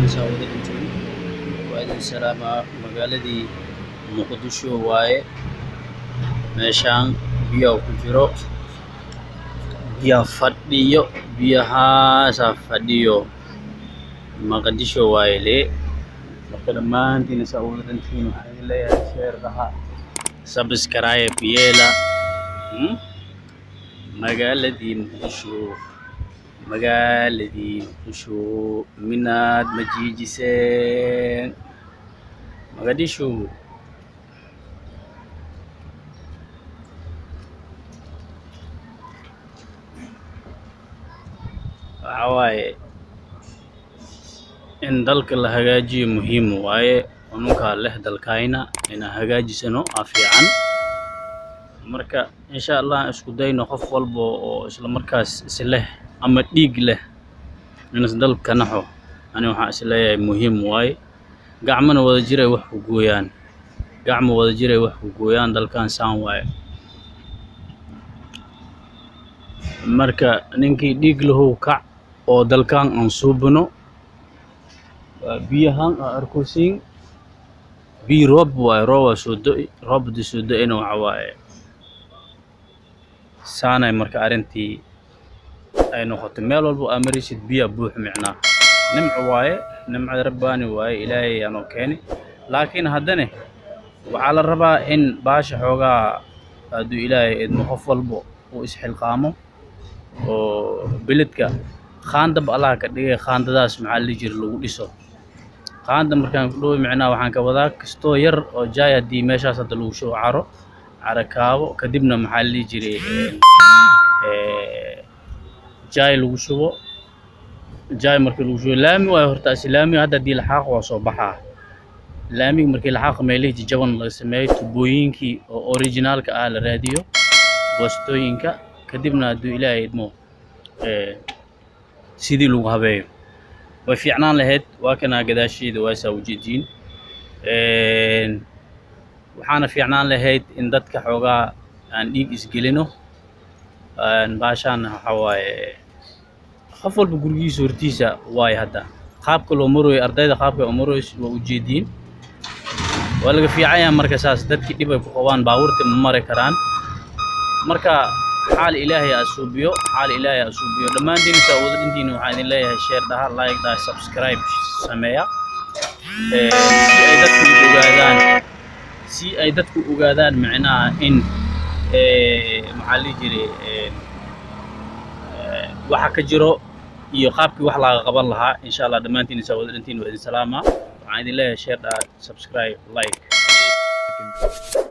سعودة الجن وإذن سلامة مقالدي مقدشو واي ماشان بيو كجرو بيا فديو بيا هاسا فديو مقدشو واي لي لما انتي نسعودة الجن وحاجة ليا شير لها سبسكرايب يلا مقالدي مقالدي مناد مجيجسين مقدشو عواي إن دلك الهجاجي مهم واي ونوكا له دلكاينا إن هجاجي سنو عفيان مركا إن شاء الله اسكو داينو خوف والبو إسلا مركاس إسله أما ديق له ناس دلك نحو أنا وحا إسلا مهم واي قعمنا ودا جيري وحو قويان قعم ودا جيري وحو قويان دلكان سان واي مركا نينكي ديق له كع oo dalkan aan suubno biyahan arkusin bi roob way roob soo da'ay inuu cawaaye saanay marka arintii ay noqoto meel walba amarisid biya buux micnaa nimco waaye nimco rabbaani waaye ilaahay aanu keeni laakiin haddana waxa la rabaa in baasha xoogaa haduu ilaahay idmo qof walba uu isxilqaamo oo biladka خاندب الله كدغه خاندداس maxaa jir lagu dhiso qaanda markaan ku dhooy macnaa waxaan ka wadaa kasto yar oo jaay hadii meeshaas hada lagu soo carakaabo kadibna maxaa jiray jaay lagu shubo jaay markii lagu shubo laami way horta islaami hadda dii laxaq waa soo baxaa laami markii laxaq meelihii jaban laga sameeyay tubooyinkii oo originalka ah la raadiyo boostooyinka kadibna haduu ilaahay idmo sidii lagu habeeyo way fiicnaan lahayd waa kana gadaasheeda waa soo wajidin waxaana fiicnaan lahayd in dadka xoogaa aan dhiig isgelino baashaan waxa waaye qof walba gurigiisa hortiisa waay hadda qaabka loo maroy ardayda qaabka loo maroy waa u jeedin waa laga fiican marka saas dadkii dib ay ku qabaan baabuurta ma mari karaan marka حال إلهي أسوبيو لما أنتي نسوي أنتي وحين الله شير ده لايك ده سبسكرايب سمايا سي أيدتكم أجادان معناها إن محلي جري وحكي جرو يخابك وحلا قبل لها إن شاء الله لما أنتي نسوي أنتي وإن سلامة وحين الله شير ده سبسكرايب لايك